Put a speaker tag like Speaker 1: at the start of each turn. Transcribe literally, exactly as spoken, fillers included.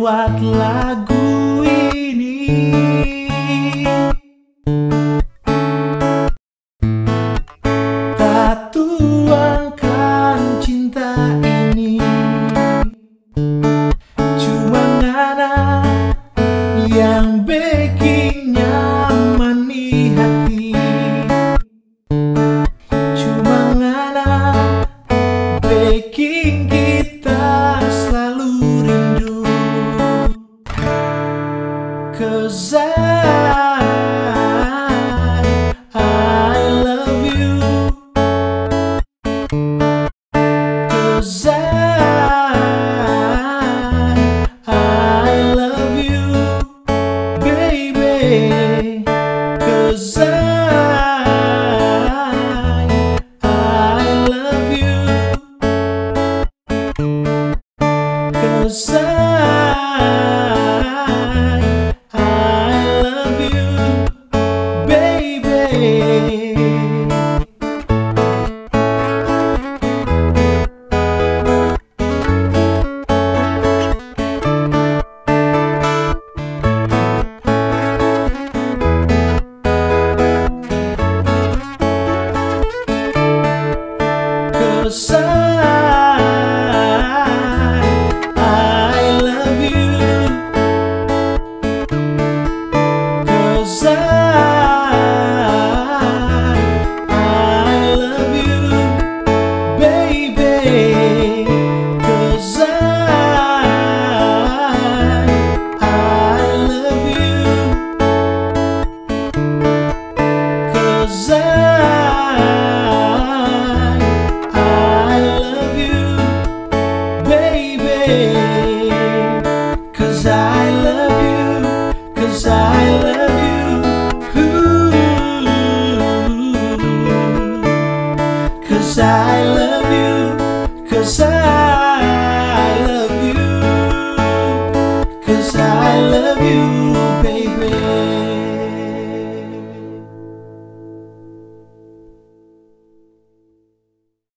Speaker 1: lewat lagu ini. Tak tuangkan cinta ini, cuma ngana yang bikin nyaman di hati. Cuma ngana bikin kita selalu rindu. Cause I, I love you. Cause I, I love you, baby. Cause I, I love you. Cause I, I love you, baby. Cause I, I love you. Cause I, I love you, baby. Cause I, I love you. Cause I, Cause I love you, cause I love you, ooh. Cause I love you, cause I love you, cause I love you.